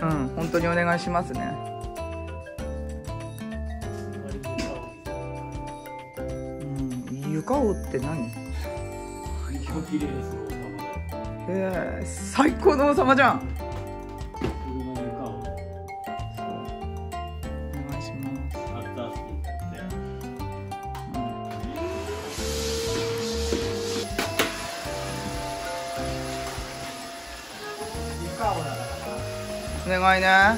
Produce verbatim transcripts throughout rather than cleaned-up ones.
うん、本当にお願いしますね。うん、床王って何？ 綺麗ですよ、 へえ、最高の王様じゃん。 車の床をお願いします。 熱々になって。床をだからお願いね。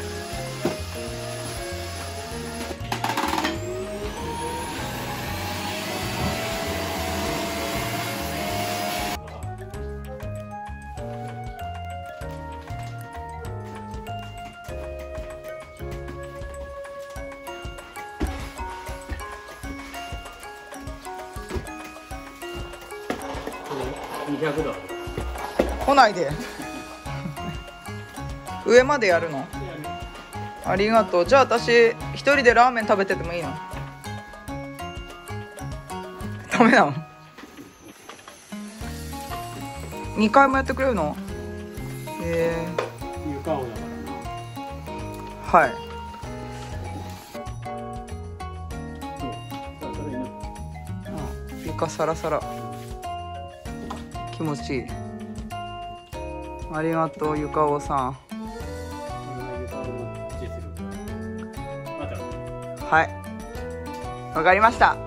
にひゃくど。 来ないで。上までやるの？ありがとう。じゃあ私一人でラーメン食べててもいいの？ダメなの？にかいもやってくれるの？へえ。 床をだからな。はい。 そう、それな。 床サラサラ。気持ちいい。ありがとう、ゆかおさん。はい。わかりました。